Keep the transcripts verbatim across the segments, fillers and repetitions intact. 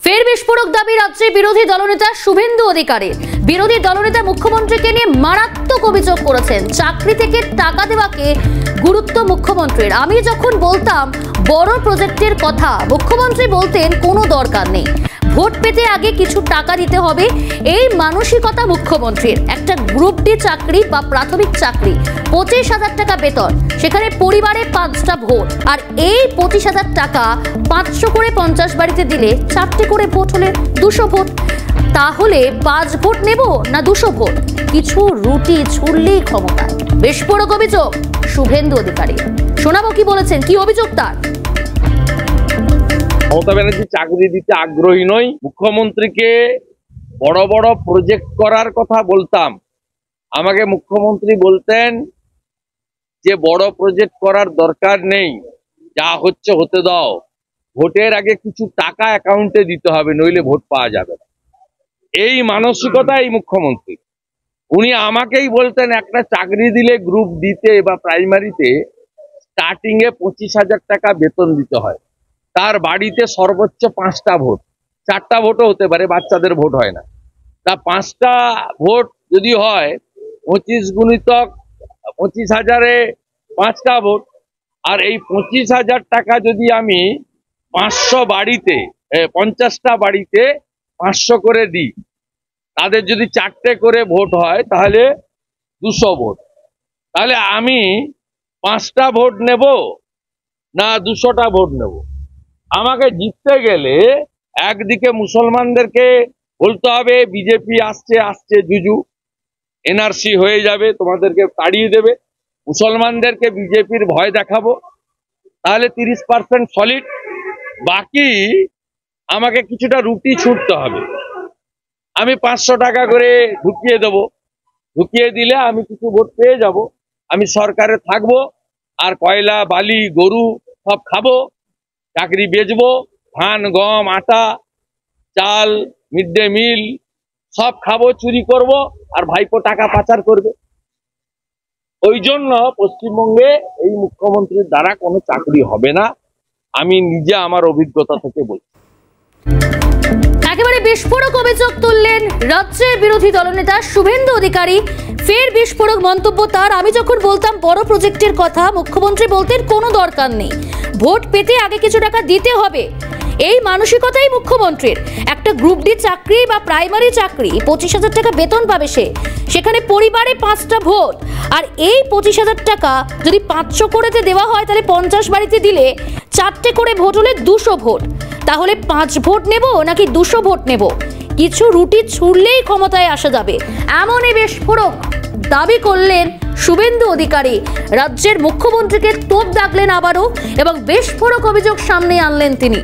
ফের বিস্ফোরক দাবি রাজ্যের বিরোধী দলনেতা শুভেন্দু অধিকারীর। বিরোধী দলনেতা মুখ্যমন্ত্রীকে নিয়ে মারাত্মক অভিযোগ করেছেন। চাকরি থেকে টাকা দেওয়াকে গুরুত্ব মুখ্যমন্ত্রীর। আমি যখন বলতাম বড় প্রজেক্টের কথা, মুখ্যমন্ত্রী বলতেন কোনো দরকার নেই, ভোট পেতে আগে কিছু টাকা দিতে হবে। এই মানসিকতা মুখ্যমন্ত্রীর। একটা গ্রুপ ডি চাকরি বা প্রাথমিক চাকরি, পঁচিশ হাজার টাকা বেতন, সেখানে পরিবারে পাঁচটা ভোট, আর এই পঁচিশ হাজার টাকা পাঁচশো করে পঞ্চাশ বাড়িতে দিলে চারটে করে ভোট হলে দুশো ভোট। তাহলে পাঁচ ভোট নেব না দুশো ভোট? কিছু রুটি ছুড়লেই ক্ষমতায়। বিস্ফোরক অভিযোগ শুভেন্দু অধিকারী। শোনাবো কি বলেছেন, কি অভিযোগ তার। মমতা ব্যানার্জি চাকরি দিতে আগ্রহী নই। মুখ্যমন্ত্রীকে বড় বড় প্রজেক্ট করার কথা বলতাম, আমাকে মুখ্যমন্ত্রী বলতেন যে বড় প্রজেক্ট করার দরকার নেই, যা হচ্ছে হতে দাও, ভোটের আগে কিছু টাকা অ্যাকাউন্টে দিতে হবে, নইলে ভোট পাওয়া যাবে না। এই মানসিকতা এই মুখ্যমন্ত্রী। উনি আমাকেই বলতেন একটা চাকরি দিলে গ্রুপ ডিতে বা প্রাইমারিতে স্টার্টিং এ পঁচিশ হাজার টাকা বেতন দিতে হয়, তার বাড়িতে সর্বোচ্চ পাঁচটা ভোট, চারটা ভোটও হতে পারে, বাচ্চাদের ভোট হয় না। তা পাঁচটা ভোট যদি হয়, পঁচিশ গুণিতক পঁচিশ হাজারে পাঁচটা ভোট, আর এই পঁচিশ হাজার টাকা যদি আমি পাঁচশো বাড়িতে পঞ্চাশটা বাড়িতে পাঁচশো করে দিই, তাদের যদি চারটে করে ভোট হয় তাহলে দুশো ভোট। তাহলে আমি পাঁচটা ভোট নেব না দুশোটা ভোট নেব? আমাকে জিততে গেলে একদিকে মুসলমানদেরকে বলতে হবে বিজেপি আসছে আসছে জুজু, এনআরসি হয়ে যাবে, তোমাদেরকে তাড়িয়ে দেবে, মুসলমানদেরকে বিজেপির ভয় দেখাবো, তাহলে তিরিশ পার্সেন্ট সলিড, বাকি আমাকে কিছুটা রুটি ছুটতে হবে। আমি পাঁচশো টাকা করে ঢুকিয়ে দেব, ঢুকিয়ে দিলে আমি কিছু ভোট পেয়ে যাব, আমি সরকারে থাকবো, আর কয়লা বালি গরু সব খাবো, চাকরি বেচবো, ধান গম আটা চাল মিড ডে মিল সব খাবো, চুরি করব, আর ভাইপো টাকা পাচার করবে। ওই জন্য পশ্চিমবঙ্গে এই মুখ্যমন্ত্রীর দ্বারা কোনো চাকরি হবে না, আমি নিজে আমার অভিজ্ঞতা থেকে বলছি। একেবারে বিস্ফোরক অভিযোগ তুললেন রাজ্যের বিরোধী দলনেতা শুভেন্দু অধিকারী। ফের বিস্ফোরক মন্তব্য তার। আমি যখন বলতাম বড় প্রজেক্টের কথা, মুখ্যমন্ত্রী বলতেন কোনো দরকার নেই, ভোট পেতে আগে কিছু টাকা দিতে হবে। এই মানসিকতাই মুখ্যমন্ত্রীর। একটা গ্রুপ ডি চাকরি বা প্রাইমারি চাকরি, পঁচিশ হাজার টাকা বেতন পাবে সে, সেখানে পরিবারে পাঁচটা ভোট, আর এই পঁচিশ হাজার টাকা যদি পাঁচশো করেতে দেওয়া হয় তাহলে পঞ্চাশ বাড়িতে দিলে চারটে করে ভোট হলে দুশো ভোট। তাহলে পাঁচ ভোট নেব নাকি দুশো ভোট নেব? কিছু রুটি ছুড়লেই ক্ষমতায় আসা যাবে, এমনই বিস্ফোরক দাবি করলেন শুভেন্দু অধিকারী। রাজ্যের মুখ্যমন্ত্রীকে তোপ দাগলেন আবারও, এবং বিস্ফোরক অভিযোগ সামনে আনলেন তিনি।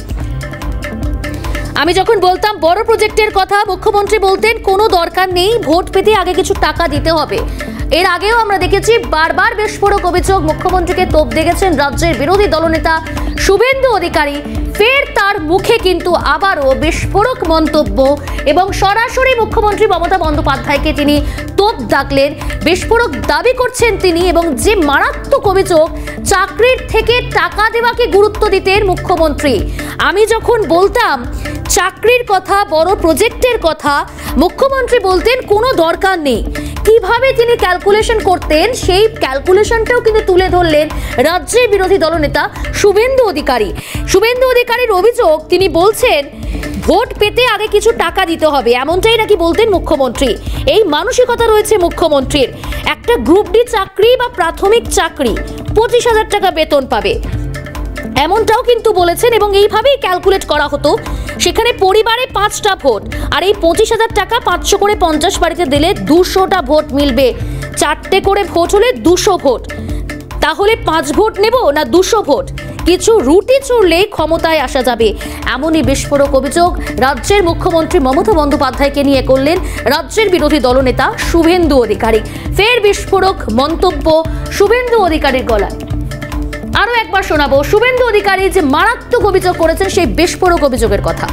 আমি যখন বলতাম বড় প্রজেক্টের কথা, মুখ্যমন্ত্রী বলতেন কোনো দরকার নেই, ভোট পেতে আগে কিছু টাকা দিতে হবে। এর আগেও আমরা দেখেছি বারবার বিস্ফোরক অভিযোগ, মুখ্যমন্ত্রীকে তোপ দেখেছেন রাজ্যের বিরোধী দলনেতা শুভেন্দু অধিকারী। ফের তার মুখে কিন্তু আবারও বিস্ফোরক মন্তব্য, এবং সরাসরি মুখ্যমন্ত্রী মমতা বন্দ্যোপাধ্যায়কে তিনি তোপ দাগলেন, বিস্ফোরক দাবি করছেন তিনি। এবং যে মারাত্মক অভিযোগ, চাকরির থেকে টাকা দেওয়াকে গুরুত্ব দিতেন মুখ্যমন্ত্রী। আমি যখন বলতাম চাকরির কথা, বড় প্রজেক্টের কথা, মুখ্যমন্ত্রী বলতেন কোনো দরকার নেই। কিভাবে তিনি ক্যালকুলেশন করতেন, সেই ক্যালকুলেশনটাও কিন্তু তুলে ধরলেন রাজ্যের বিরোধী দলনেতা শুভেন্দু অধিকারী। শুভেন্দু অধিকারীর অভিযোগ, তিনি বলছেন ভোট পেতে আগে কিছু টাকা দিতে হবে, এমনটাই নাকি বলতেন মুখ্যমন্ত্রী। এই মানসিকতা রয়েছে মুখ্যমন্ত্রীর। একটা গ্রুপ ডি চাকরি বা প্রাথমিক চাকরি, পঁচিশ হাজার টাকা বেতন পাবে, এমনটাও কিন্তু বলেছেন, এবং এইভাবেই ক্যালকুলেট করা হতো। সেখানে পরিবারে পাঁচটা ভোট, আর এই পঁচিশ হাজার টাকা পাঁচশো করে পঞ্চাশ বাড়িতে দিলে দুশোটা ভোট মিলবে, চারটে করে ভোট হলে দুশো ভোট। তাহলে পাঁচ ভোট নেব না দুশো ভোট? কিছু রুটি ছুড়লেই ক্ষমতায় আসা যাবে, এমনই বিস্ফোরক অভিযোগ রাজ্যের মুখ্যমন্ত্রী মমতা বন্দ্যোপাধ্যায়কে নিয়ে করলেন রাজ্যের বিরোধী দলনেতা শুভেন্দু অধিকারী। ফের বিস্ফোরক মন্তব্য শুভেন্দু অধিকারীর গলায়। আরো একবার শোনাবো শুভেন্দু অধিকারী যে মারাত্মক অভিযোগ করেছেন, সেই বিস্ফোরক অভিযোগের কথা।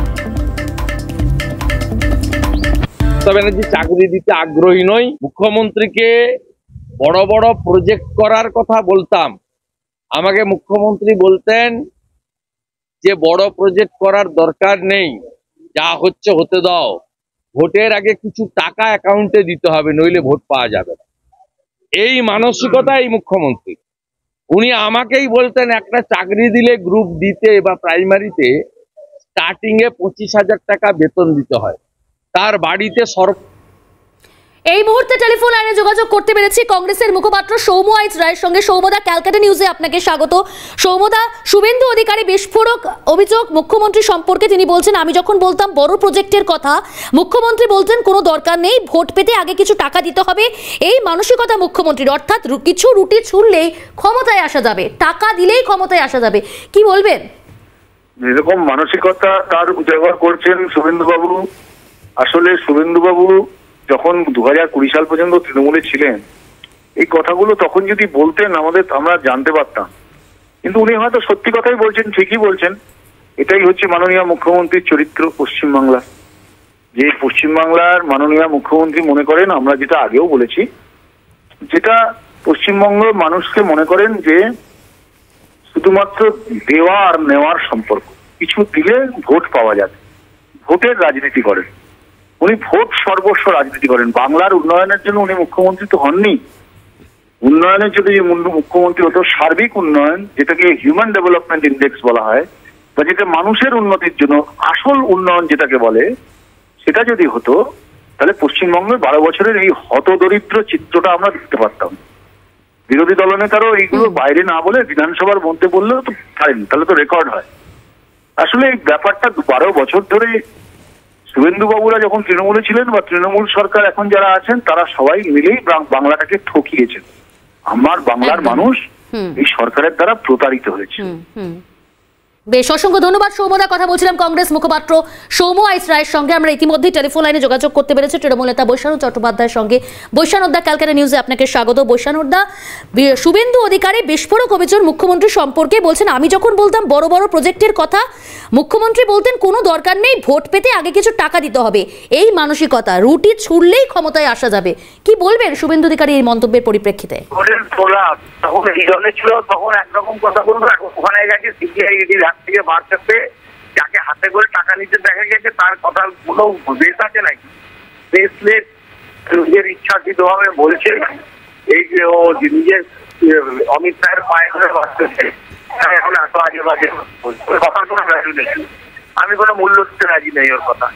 মমতা ব্যানার্জি চাকরি দিতে আগ্রহী নই। মুখ্যমন্ত্রীকে বড় বড় প্রজেক্ট করার কথা বলতাম, আমাকে মুখ্যমন্ত্রী বলতেন যে বড় প্রজেক্ট করার দরকার নেই, যা হচ্ছে হতে দাও, ভোটের আগে কিছু টাকা অ্যাকাউন্টে দিতে হবে, নইলে ভোট পাওয়া যাবে না। এই মানসিকতা এই মুখ্যমন্ত্রী। উনি আমাকেই বলতেন একটা চাকরি দিলে গ্রুপ ডিতে বা প্রাইমারিতে স্টার্টিং এ পঁচিশ হাজার টাকা বেতন দিতে হয়, তার বাড়িতে সরকার। এই মুহূর্তে টেলিফোন লাইনে যোগাযোগ করতে পেরেছি কংগ্রেসের মুখপাত্র সৌম্য আইচ রায়ের সঙ্গে। সৌম্যদা, ক্যালকাটা নিউজে আপনাকে স্বাগত। সৌম্যদা, শুভেন্দু অধিকারী বিস্ফোরক অভিযোগ মুখ্যমন্ত্রী সম্পর্কে। তিনি বলছেন আমি যখন বলতাম বড় প্রজেক্টের কথা, মুখ্যমন্ত্রী বলতেন কোনো দরকার নেই, ভোট পেতে আগে কিছু টাকা দিতে হবে। এই মানসিকতা মুখ্যমন্ত্রীর, অর্থাৎ কিছু রুটি ছুড়লেই ক্ষমতায় আসা যাবে, টাকা দিলেই ক্ষমতায় আসা যাবে। কি বলবেন? এরকম মানসিকতা তার উজাগর করছেন শুভেন্দুবাবু। আসলে শুভেন্দুবাবু যখন দু হাজার কুড়ি সাল পর্যন্ত তৃণমূলে ছিলেন, এই কথাগুলো তখন যদি বলতেন আমাদের আমরা জানতে পারতাম। কিন্তু উনি হয়তো সত্যি কথাই বলছেন, ঠিকই বলছেন। এটাই হচ্ছে মাননীয় মুখ্যমন্ত্রীর চরিত্র পশ্চিমবাংলা। যে পশ্চিমবাংলার মাননীয় মুখ্যমন্ত্রী মনে করেন, আমরা যেটা আগেও বলেছি, যেটা পশ্চিমবঙ্গের মানুষকে মনে করেন যে শুধুমাত্র দেওয়া আর নেওয়ার সম্পর্ক, কিছু দিলে ভোট পাওয়া যাবে, ভোটের রাজনীতি করেন উনি। ভোট সর্বস্ব রাজনীতি করেন। বাংলার উন্নয়নের জন্য উনি মুখ্যমন্ত্রী তো হননি। উন্নয়নের জন্য যে মুখ্যমন্ত্রী হতো, সার্বিক উন্নয়ন, যেটাকে হিউম্যান ডেভেলপমেন্ট ইন্ডেক্স বলা হয়, বা যেটা মানুষের উন্নতির জন্য আসল উন্নয়ন যেটাকে বলে, সেটা যদি হতো তাহলে পশ্চিমবঙ্গের বারো বছরের এই হতদরিদ্র চিত্রটা আমরা দেখতে পারতাম। বিরোধী দলনেতারাও এইগুলো বাইরে না বলে বিধানসভার মধ্যে বললেও তো পারেন, তাহলে তো রেকর্ড হয়। আসলে এই ব্যাপারটা বারো বছর ধরে শুভেন্দু বাবুরা যখন তৃণমূলে ছিলেন বা তৃণমূল সরকার এখন যারা আছেন, তারা সবাই মিলেই বাংলাটাকে ঠকিয়েছেন। আমার বাংলার মানুষ এই সরকারের দ্বারা প্রতারিত হয়েছে। বেশ, অসংখ্য ধন্যবাদ সৌম্যদা। কথা বলছিলাম কংগ্রেস মুখপাত্র সৌম্য আইচ রায়ের সঙ্গে। আমরা ইতিমধ্যে টেলিফোন লাইনে যোগাযোগ করতে পেরেছি তৃণমূল নেতা বৈশানু চট্টোপাধ্যায়ের সঙ্গে। বৈশানুদা, ক্যালকাটা নিউজে আপনাকে স্বাগত। বৈশানুদা, শুভেন্দু অধিকারী বিস্ফোরক অভিযোগ মুখ্যমন্ত্রী সম্পর্কে বলছেন আমি যখন বলতাম বড় বড় প্রজেক্টের কথা, মুখ্যমন্ত্রী বলতেন কোনো দরকার নেই, ভোট পেতে আগে কিছু টাকা দিতে হবে। এই মানসিকতা, রুটি ছুড়লেই ক্ষমতায় আসা যাবে। কি বলবেন শুভেন্দু অধিকারী এই মন্তব্যের পরিপ্রেক্ষিতে? তখন এই দলে ছিল, তখন একরকম কথা বলবো, ওখানে গেছে সিবিআই ইডির হাত থেকে বাড়তে, যাকে হাতে করে টাকা নিতে দেখা গেছে তার কথা কোনো বেশ আছে নাকি? বেসলেস নিজের ইচ্ছাকৃত ভাবে বলছে এই যে ও নিজের অমিত শাহের পায়ে ধরে বাঁচতেছে, এখন এত আজে বাজে কথার কোনো ভ্যালু নেই। আমি কোনো মূল্য দিতে রাজি নেই ওর কথা।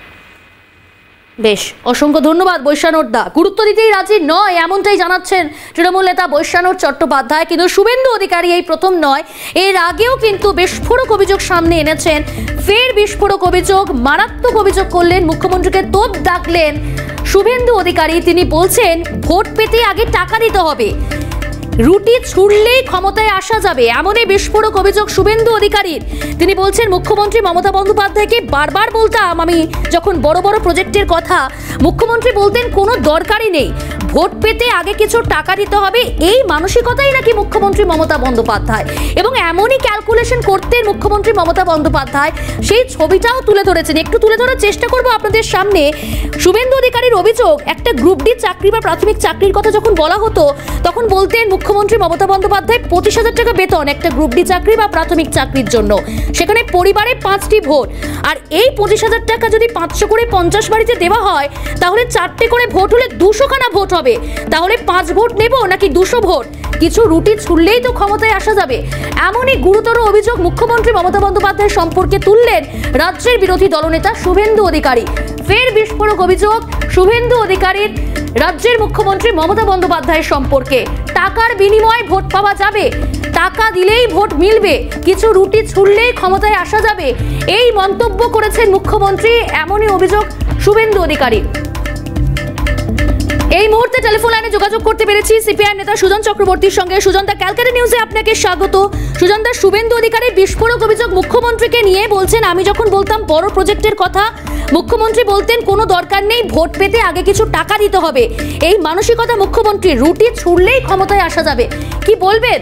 বেশ, অসংখ্য ধন্যবাদ বৈশানুদা। গুরুত্ব দিতেই রাজি নয় এমনটাই জানাচ্ছেন তৃণমূল নেতা বৈশানু চট্টোপাধ্যায়। কিন্তু শুভেন্দু অধিকারী এই প্রথম নয়, এর আগেও কিন্তু বিস্ফোরক অভিযোগ সামনে এনেছেন। ফের বিস্ফোরক অভিযোগ, মারাত্মক অভিযোগ করলেন, মুখ্যমন্ত্রীকে তোপ ডাকলেন শুভেন্দু অধিকারী। তিনি বলছেন ভোট পেতে আগে টাকা দিতে হবে, রুটি ছুড়লেই ক্ষমতায় আসা যাবে, এমনই বিস্ফোরক অভিযোগ শুভেন্দু অধিকারীর। তিনি বলছেন মুখ্যমন্ত্রী মমতা বন্দ্যোপাধ্যায়কে বারবার বলতাম আমি যখন বড় বড় প্রজেক্টের কথা, মুখ্যমন্ত্রী বলতেন কোনো দরকারই নেই, ভোট পেতে আগে কিছু টাকা দিতে হবে। এই মানসিকতাই নাকি মুখ্যমন্ত্রী মমতা বন্দ্যোপাধ্যায়, এবং এমনই ক্যালকুলেশন করতেন মুখ্যমন্ত্রী মমতা বন্দ্যোপাধ্যায়। সেই ছবিটাও তুলে ধরেছেন, একটু তুলে ধরার চেষ্টা করবো আপনাদের সামনে। শুভেন্দু অধিকারীর অভিযোগ, একটা গ্রুপ ডি চাকরি বা প্রাথমিক চাকরির কথা যখন বলা হতো, তখন বলতেন মুখ্যমন্ত্রী মমতা বন্দ্যোপাধ্যায় পঁচিশ হাজার টাকা বেতন একটা গ্রুপ ডি চাকরি বা প্রাথমিক চাকরির জন্য, সেখানে পরিবারে পাঁচটি ভোট। আর এই পঁচিশ হাজার টাকা যদি পাঁচশো করে পঞ্চাশ বাড়িতে দেওয়া হয়, তাহলে চারটে করে ভোট হলে দুশো খানা ভোট হবে। তাহলে পাঁচ ভোট নেব নাকি দুশো ভোট? কিছু রুটি ছুড়লেই তো ক্ষমতায় আসা যাবে। এমনই গুরুতর অভিযোগ মুখ্যমন্ত্রী মমতা বন্দ্যোপাধ্যায় সম্পর্কে তুললেন রাজ্যের বিরোধী দলনেতা শুভেন্দু অধিকারী। ফের বিস্ফোরক অভিযোগ শুভেন্দু অধিকারীর রাজ্যের মুখ্যমন্ত্রী মমতা বন্দ্যোপাধ্যায়ের সম্পর্কে। টাকার বিনিময়ে ভোট পাওয়া যাবে, টাকা দিলেই ভোট মিলবে, কিছু রুটি ছুড়লেই ক্ষমতায় আসা যাবে, এই মন্তব্য করেছেন মুখ্যমন্ত্রী। এমনই অভিযোগ শুভেন্দু অধিকারী। এই মুহূর্তে টেলিফোন লাইনে যোগাযোগ করতে পেরেছি সিপিআইএম নেতা সুজন চক্রবর্তীর সঙ্গে। সুজনদা, ক্যালকাটা নিউজে আপনাকে স্বাগত। সুজনদা, শুভেন্দু অধিকারীর বিস্ফোরক অভিযোগ মুখ্যমন্ত্রীকে নিয়ে, বলছেন আমি যখন বলতাম বড় প্রজেক্টের কথা, মুখ্যমন্ত্রী বলতেন কোনো দরকার নেই, ভোট পেতে আগে কিছু টাকা দিতে হবে। এই মানসিকতা মুখ্যমন্ত্রী, রুটি ছুড়লেই ক্ষমতায় আসা যাবে। কি বলবেন?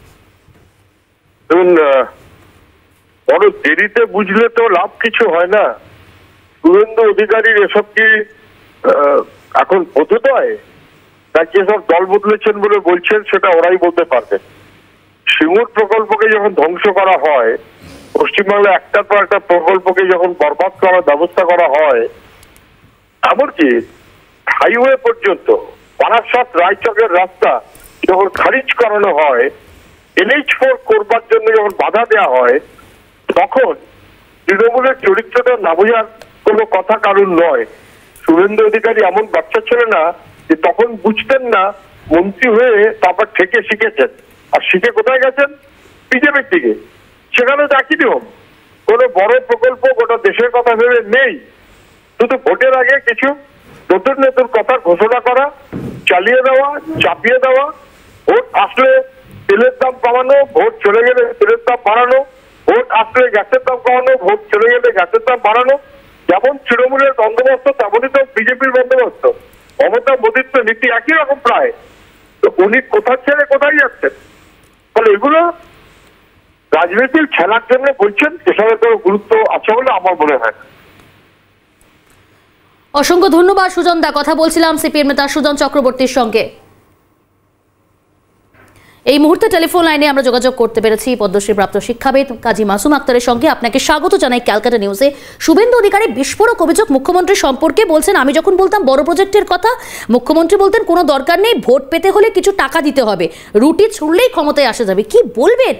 বড় দেরিতে বুঝলে তো লাভ কিছু হয় না। শুভেন্দু অধিকারীর এসব কি এখন বোধোদয়? তার যেসব দল বদলেছেন বলে বলছেন সেটা ওরাই বলতে পারবেন। সিঙ্গুর প্রকল্পকে যখন ধ্বংস করা হয়, পশ্চিমবাংলায় একটার পর একটা প্রকল্পকে যখন বরবাদ করার ব্যবস্থা করা হয়, এমনকি হাইওয়ে পর্যন্ত বারাসাত রায়চকের রাস্তা যখন খারিজ করানো হয়, এনএইচ ফোর করবার জন্য যখন বাধা দেওয়া হয়, তখন তৃণমূলের চরিত্রটা না বোঝার কোনো কথা কারণ নয়। শুভেন্দু অধিকারী এমন বাচ্চা ছিল না যে তখন বুঝতেন না, মন্ত্রী হয়ে তারপর থেকে শিখেছেন। আর শিখে কোথায় গেছেন? বিজেপির দিকে। সেখানে একই নিয়ম, কোনো বড় প্রকল্প গোটা দেশের কথা ভেবে নেই, শুধু ভোটের আগে কিছু নতুন নতুন কথা ঘোষণা করা, চালিয়ে দেওয়া, চাপিয়ে দেওয়া, ভোট আসলে তেলের দাম কমানো, ভোট চলে গেলে তেলের দাম বাড়ানো, ভোট আসলে গ্যাসের দাম কমানো, ভোট চলে গেলে গ্যাসের দাম বাড়ানো। যেমন তৃণমূলের বন্দোবস্ত তেমনই তো বিজেপির বন্দোবস্ত। মমতা মোদীর তো নীতি একই রকম প্রায়। তো উনি কোথা ছেড়ে কোথায় যাচ্ছেন? ফলে এগুলো রাজনীতির খেলার জন্য বলছেন, এসবের কোনো গুরুত্ব আছে বলে আমার মনে হয়। অসংখ্য ধন্যবাদ সুজন দা। কথা বলছিলাম সিপিএম নেতা সুজন চক্রবর্তীর সঙ্গে। এই মুহূর্তে টেলিফোন লাইনে আমরা যোগাযোগ করতে পেরেছি পদ্মশ্রী প্রাপ্ত শিক্ষাবিদ কাজী মাসুম আক্তারের সঙ্গে। আপনাকে স্বাগত জানাই ক্যালকাটা নিউজে। শুভেন্দু অধিকারী বিস্ফোরক অভিযোগ মুখ্যমন্ত্রী সম্পর্কে বলছেন, আমি যখন বলতাম বড় প্রজেক্টের কথা, মুখ্যমন্ত্রী বলতেন কোনো দরকার নেই, ভোট পেতে হলে কিছু টাকা দিতে হবে, রুটি ছুড়লেই ক্ষমতায় আসা যাবে। কি বলবেন?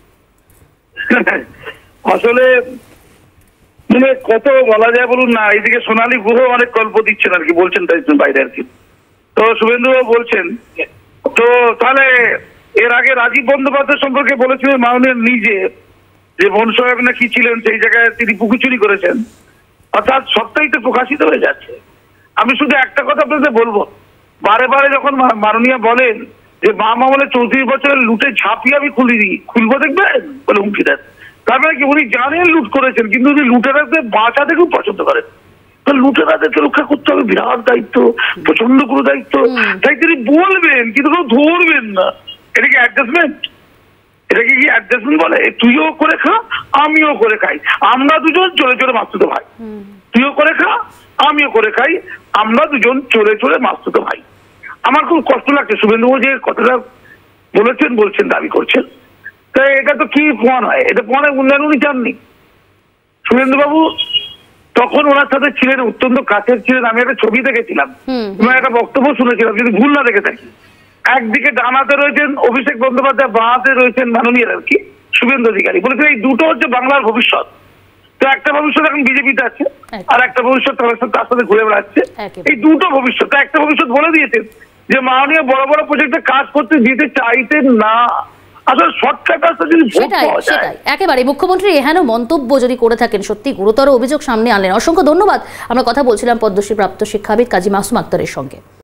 আসলে মানে কত বলা যায় বলুন না। এইদিকে সোনালী গুহ অনেক গল্প দিচ্ছেন আর কি, বলছেন তাই বাইরে আর কি। তো শুভেন্দু বলছেন, তো তাহলে এর আগে রাজীব বন্দ্যোপাধ্যায় সম্পর্কে বলেছিলেন মাননীয় নিজে যে বন সহায়ক না কি ছিলেন, সেই জায়গায় তিনি পুকুর চুরি করেছেন। অর্থাৎ সবটাই তো প্রকাশিত হয়ে যাচ্ছে। আমি শুধু একটা কথা আপনাদের বলবো, বারে বারে যখন মাননীয় বলেন যে বাম আমলে চৌত্রিশ বছরের লুটে ঝাঁপিয়ে আমি খুলিনি, খুলবো দেখবেন বলে হুমকি দেন। তারপরে কি উনি জানেন লুট করেছেন, কিন্তু উনি লুটেরাদের বাঁচাতে খুব পছন্দ করেন। তো লুটেরাদেরকে রক্ষা করতে হবে বিরাট দায়িত্ব, প্রচন্ড কোনো দায়িত্ব। তাই তিনি বলবেন কিন্তু কেউ ধরবেন না। এটা কি অ্যাডজাস্টমেন্ট? এটাকে কি অ্যাডজাস্টমেন্ট বলে? তুইও করে খা, আমিও করে খাই, আমরা দুজন চলে চলে মাস্তুতো ভাই। তুইও করে খা, আমিও করে খাই, আমরা দুজন চলে চলে মাস্তুতো ভাই। আমার খুব কষ্ট লাগছে শুভেন্দু যে কথাটা বলেছেন, বলছেন, দাবি করছেন। তাই এটা তো কি প্রমাণ হয়? এটা প্রমাণের উন্নয়ন উনি চাননি। শুভেন্দু বাবু তখন ওনার সাথে ছিলেন, অত্যন্ত কাছের ছিলেন। আমি একটা ছবি দেখেছিলাম, একটা বক্তব্য শুনেছিলাম, যদি ভুল না দেখে থাকি। একদিকে ডানাতে রয়েছেন অভিষেক বন্দ্যোপাধ্যায়, বাঁহাতে রয়েছেন মাননীয় আর কি শুভেন্দু অধিকারী। বলেছেন এই দুটো হচ্ছে বাংলার ভবিষ্যৎ। তো একটা ভবিষ্যৎ এখন বিজেপিতে আছে, আর একটা ভবিষ্যৎ তার সাথে তার সাথে ঘুরে বেড়াচ্ছে। এই দুটো ভবিষ্যৎ, একটা ভবিষ্যৎ বলে দিয়েছেন যে মাননীয় বড় বড় প্রজেক্টে কাজ করতে দিতে চাইতেন না। আসলে শর্টকাট রাস্তা যদি ভোট পাওয়া যায়। সেটাই একেবারে মুখ্যমন্ত্রী এহেন মন্তব্য যদি করে থাকেন, সত্যি গুরুতর অভিযোগ সামনে আনলেন। অসংখ্য ধন্যবাদ। আমরা কথা বলছিলাম পদ্মশ্রী প্রাপ্ত শিক্ষাবিদ কাজী মাসুম আক্তারের সঙ্গে।